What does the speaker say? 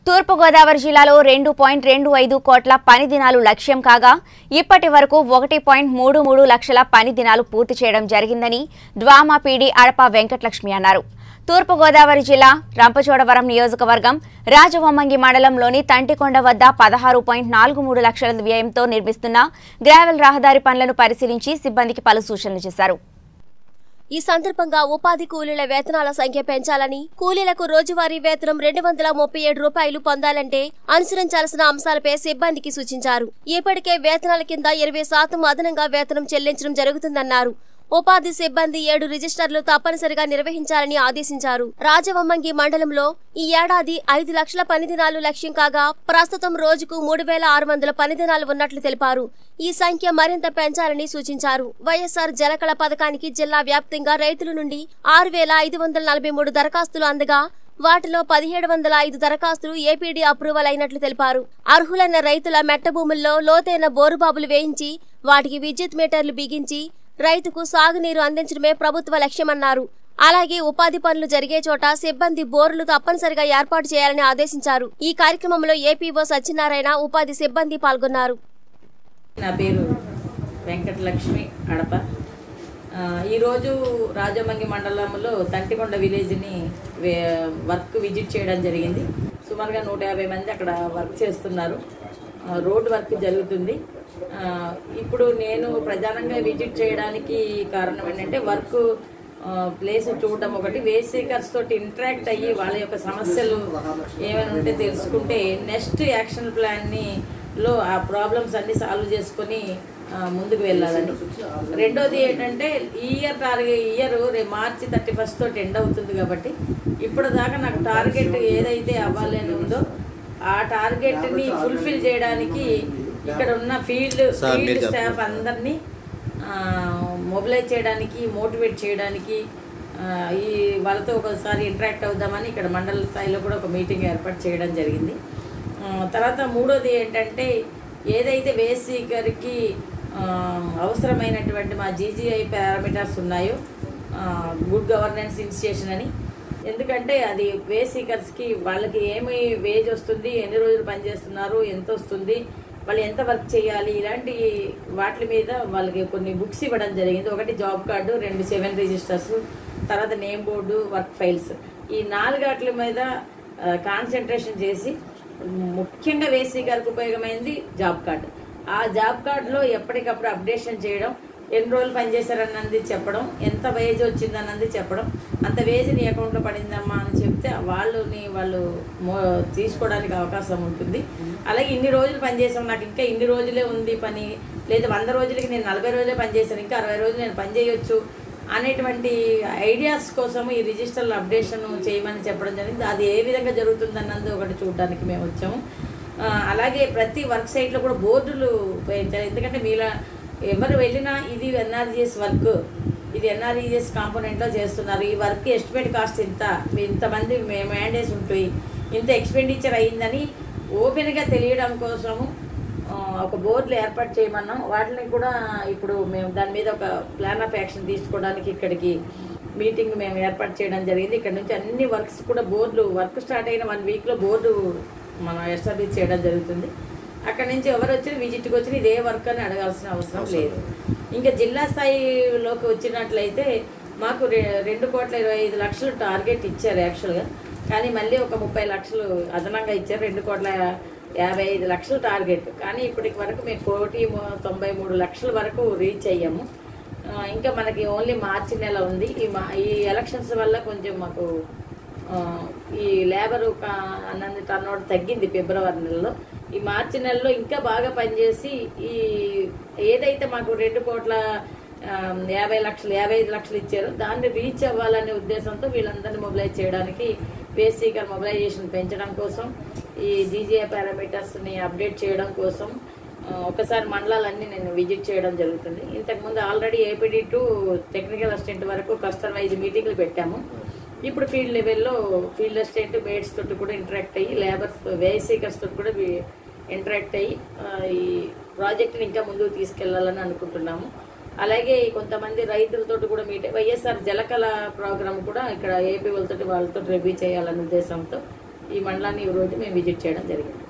తూర్పు గోదావరి జిల్లాలో 2.25 కోట్ల పని దినాలు లక్ష్యం కాగా ఇప్పటి వరకు 1.33 లక్షల పని దినాలు పూర్తి చేయడం జరిగిందని డ్వామా పీడీ అడప వెంకటలక్ష్మి అన్నారు. తూర్పు గోదావరి జిల్లా రంపచోడవరం నియోజకవర్గం రాజవొమ్మంగి మండలంలోని తంటికొండ వద్ద 16.43 లక్షల వ్యయంతో నిర్మిస్తున్న గ్రావెల్ రహదారి పనులను పరిశీలించి సిబ్బందికి పలు సూచనలు చేశారు. ఈ సందర్భంగా ఉపాధి కూలీల వేతనాల సంఖ్య పెంచాలని, కూలీలకు రోజువారీ వేతనం 237 రూపాయలు పొందాలంటే అనుసరించాల్సిన అంశాలపై సిబ్బందికి సూచించారు. ఇప్పటికే వేతనాల కింద 20% అదనంగా వేతనం చెల్లించడం జరుగుతుందన్నారు. ఉపాధి సిబ్బంది 7 రిజిస్టర్లు తప్పనిసరిగా నిర్వహించాలని ఆదేశించారు. రాజవొమ్మంగి మండలంలో ఈ ఏడాది 5 లక్షల పని దినాలు లక్ష్యం కాగా ప్రస్తుతం రోజుకు 3600 పని దినాలు ఉన్నట్లు తెలిపారు. ఈ సంఖ్య మరింత పెంచాలని సూచించారు. వైఎస్ఆర్ జలకళ పథకానికి జిల్లా వ్యాప్తంగా రైతుల నుండి 6543 దరఖాస్తులు అందగా వాటిలో 1705 దరఖాస్తులు ఏపీడీ అప్రూవల్ అయినట్లు తెలిపారు. అర్హులైన రైతుల మెట్ట భూముల్లో లోతైన బోరుబాబులు వేయించి వాటికి విద్యుత్ మీటర్లు బిగించి రైతుకు సాగునీరు అందించడమే ప్రభుత్వ లక్ష్యమన్నారు. అలాగే ఉపాధి పనులు జరిగే చోట సిబ్బంది బోర్లు తప్పనిసరిగా ఏర్పాటు చేయాలని ఆదేశించారు. ఈ కార్యక్రమంలో ఏపీఓ సత్యనారాయణ, ఉపాధి సిబ్బంది పాల్గొన్నారు. నా పేరు వెంకటలక్ష్మి అడప. ఈరోజు రాజవొమ్మంగి మండలంలో తంటికొండ విలేజ్ని వర్క్ విజిట్ చేయడం జరిగింది. సుమారుగా 150 మంది అక్కడ వర్క్ చేస్తున్నారు. రోడ్ వర్క్ జరుగుతుంది. ఇప్పుడు నేను ప్రధానంగా విజిట్ చేయడానికి కారణం ఏంటంటే వర్క్ ప్లేస్ చూడడం ఒకటి, వేసీకర్స్ తోటి ఇంటరాక్ట్ అయ్యి వాళ్ళ యొక్క సమస్యలు ఏమైనా ఉంటే తెలుసుకుంటే నెక్స్ట్ యాక్షన్ ప్లాన్లో ఆ ప్రాబ్లమ్స్ అన్ని సాల్వ్ చేసుకొని ముందుకు వెళ్ళాలని. రెండోది ఏంటంటే ఈ ఇయర్ మార్చి 31 తోటి ఎండ్ అవుతుంది కాబట్టి ఇప్పుడు దాకా నాకు టార్గెట్ ఏదైతే అవ్వాలని ఉందో ఆ టార్గెట్ని ఫుల్ఫిల్ చేయడానికి ఇక్కడ ఉన్న ఫీల్డ్ స్టాఫ్ అందరినీ మొబిలైజ్ చేయడానికి, మోటివేట్ చేయడానికి ఈ వాళ్ళతో ఒకసారి ఇంటరాక్ట్ అవుదామని ఇక్కడ మండల స్థాయిలో కూడా ఒక మీటింగ్ ఏర్పాటు చేయడం జరిగింది. తర్వాత మూడోది ఏంటంటే ఏదైతే వేసీకర్కి అవసరమైనటువంటి మా జీజీఐ పారామీటర్స్ ఉన్నాయో, గుడ్ గవర్నెన్స్ ఇనిషియేషన్ అని, ఎందుకంటే అది వేసీకర్స్కి వాళ్ళకి ఏమి వేజ్ వస్తుంది, ఎన్ని రోజులు పనిచేస్తున్నారు, ఎంత వస్తుంది, వాళ్ళు ఎంత వర్క్ చేయాలి, ఇలాంటి వాటి మీద వాళ్ళకి కొన్ని బుక్స్ ఇవ్వడం జరిగింది. ఒకటి జాబ్ కార్డు, 2 7 రిజిస్టర్స్, తర్వాత నేమ్ బోర్డు, వర్క్ ఫైల్స్, ఈ 4 వాటి మీద కాన్సన్ట్రేషన్ చేసి ముఖ్యంగా వేసీకర్కి ఉపయోగమైంది జాబ్ కార్డు. ఆ జాబ్ కార్డులో ఎప్పటికప్పుడు అప్డేషన్ చేయడం, ఎన్ని రోజులు పనిచేశారన్నది చెప్పడం, ఎంత వేజ్ వచ్చిందన్నది చెప్పడం, అంత వేజ్ నీ అకౌంట్లో పడిందమ్మా అని చెప్తే వాళ్ళు తీసుకోవడానికి అవకాశం ఉంటుంది. అలాగే ఇన్ని రోజులు పనిచేసాం, నాకు ఇంకా ఇన్ని రోజులే ఉంది పని, లేదా 100 రోజులకి నేను 40 రోజులే పనిచేశాను, ఇంకా 60 రోజులు నేను పనిచేయొచ్చు అనేటువంటి ఐడియాస్ కోసం ఈ రిజిస్టర్లు అప్డేషన్ చేయమని చెప్పడం జరిగింది. అది ఏ విధంగా జరుగుతుందన్నది ఒకటి చూడడానికి మేము వచ్చాము. అలాగే ప్రతి వర్క్ సైట్లో కూడా బోర్డులు ఉపయోగించాలి. ఎందుకంటే మీలా ఎవరు వెళ్ళినా ఇది ఎన్ఆర్జీఎస్ వర్క్, ఇది ఎన్ఆర్ఈఎస్ కాంపోనెంట్లో చేస్తున్నారు, ఈ వర్క్ ఎస్టిమేట్ కాస్ట్ ఇంతమంది మ్యాండేట్స్ ఉంటాయి, ఇంత ఎక్స్పెండిచర్ అయ్యిందని ఓపెన్గా తెలియడం కోసము ఒక బోర్డులు ఏర్పాటు చేయమన్నాం. వాటిని కూడా ఇప్పుడు మేము దాని మీద ఒక ప్లాన్ ఆఫ్ యాక్షన్ తీసుకోవడానికి ఇక్కడికి మీటింగ్ మేము ఏర్పాటు చేయడం జరిగింది. ఇక్కడ నుంచి అన్ని వర్క్స్ కూడా బోర్డులు వర్క్ స్టార్ట్ అయిన 1 వీక్లో బోర్డు మనం ఎస్టాబ్లిష్ చేయడం జరుగుతుంది. అక్కడి నుంచి ఎవరు వచ్చినా విజిట్కి వచ్చినా ఇదే వర్క్ అని అడగాల్సిన అవసరం లేదు. ఇంకా జిల్లా స్థాయిలోకి వచ్చినట్లయితే మాకు 2.25 లక్షలు టార్గెట్ ఇచ్చారు యాక్చువల్గా, కానీ మళ్ళీ ఒక 30 లక్షలు అదనంగా ఇచ్చారు. 2.55 లక్షలు టార్గెట్, కానీ ఇప్పటికి వరకు మేము 1.93 లక్షల వరకు రీచ్ అయ్యాము. ఇంకా మనకి ఓన్లీ మార్చి నెల ఉంది. ఈ ఎలక్షన్స్ వల్ల కొంచెం మాకు ఈ లేబరు అన్నది టర్నోవర్ తగ్గింది ఫిబ్రవరి నెలలో. ఈ మార్చి నెలలో ఇంకా బాగా పనిచేసి ఈ ఏదైతే మాకు 2.55 లక్షలు ఇచ్చారో దాన్ని రీచ్ అవ్వాలనే ఉద్దేశంతో వీళ్ళందరినీ మొబిలైజ్ చేయడానికి, వేసీకర్ మొబిలైజేషన్ పెంచడం కోసం, ఈ జీజీఐ పారామీటర్స్ని అప్డేట్ చేయడం కోసం ఒకసారి మండలాలన్నీ నేను విజిట్ చేయడం జరుగుతుంది. ఇంతకుముందు already APD to technical assistant వరకు క్లస్టర్ వైజ్ మీటింగ్లు పెట్టాము. ఇప్పుడు ఫీల్డ్ లెవెల్లో ఫీల్డ్ అసిస్టెంట్ మేడ్స్ తోటి కూడా ఇంటరాక్ట్ అయ్యి, లేబర్స్ వేసీకర్స్ తోటి కూడా ఇంటరాక్ట్ అయ్యి ఈ ప్రాజెక్ట్ని ఇంకా ముందుకు తీసుకెళ్లాలని అనుకుంటున్నాము. అలాగే కొంతమంది రైతులతో కూడా వైఎస్ఆర్ జలకళ ప్రోగ్రామ్ కూడా ఇక్కడ ఏపీ వాళ్ళతో రివ్యూ చేయాలనే ఉద్దేశంతో ఈ మండలాన్ని ఈ రోజు మేము విజిట్ చేయడం జరిగింది.